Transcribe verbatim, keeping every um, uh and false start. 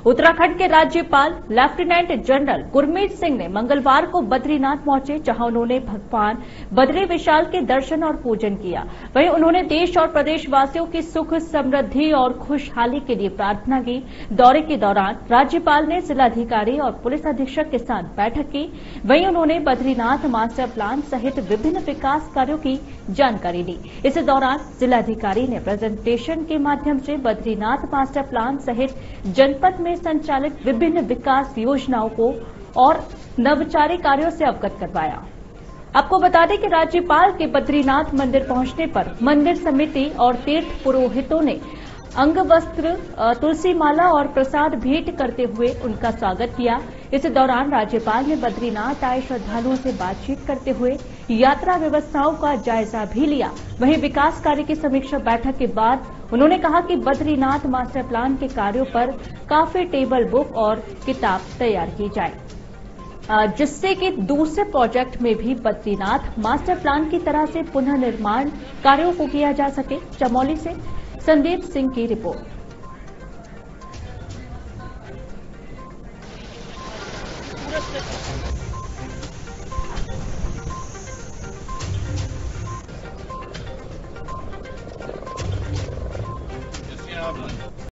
उत्तराखंड के राज्यपाल lieutenant general Gurmeet Singh ने मंगलवार को बद्रीनाथ पहुंचे, जहां उन्होंने भगवान बद्री विशाल के दर्शन और पूजन किया। वहीं उन्होंने देश और प्रदेशवासियों की सुख समृद्धि और खुशहाली के लिए प्रार्थना की। दौरे के दौरान राज्यपाल ने जिलाधिकारी और पुलिस अधीक्षक के साथ बैठक की। वहीं उन्होंने बद्रीनाथ मास्टर प्लान सहित विभिन्न विकास कार्यों की जानकारी ली। इस दौरान जिलाधिकारी ने प्रेजेंटेशन के माध्यम से बद्रीनाथ मास्टर प्लान सहित जनपद में संचालित विभिन्न विकास योजनाओं को और नवचारी कार्यों से अवगत करवाया। आपको बता दें कि राज्यपाल के बद्रीनाथ मंदिर पहुंचने पर मंदिर समिति और तीर्थ पुरोहितों ने अंग वस्त्र, तुलसी माला और प्रसाद भेंट करते हुए उनका स्वागत किया। इस दौरान राज्यपाल ने बद्रीनाथ आए श्रद्धालुओं से बातचीत करते हुए यात्रा व्यवस्थाओं का जायजा भी लिया। वहीं विकास कार्य की समीक्षा बैठक के बाद उन्होंने कहा कि बद्रीनाथ मास्टर प्लान के कार्यों पर काफी टेबल बुक और किताब तैयार की जाए, जिससे कि दूसरे प्रोजेक्ट में भी बद्रीनाथ मास्टर प्लान की तरह से पुनः निर्माण कार्यों को किया जा सके। चमोली से संदीप सिंह की रिपोर्ट।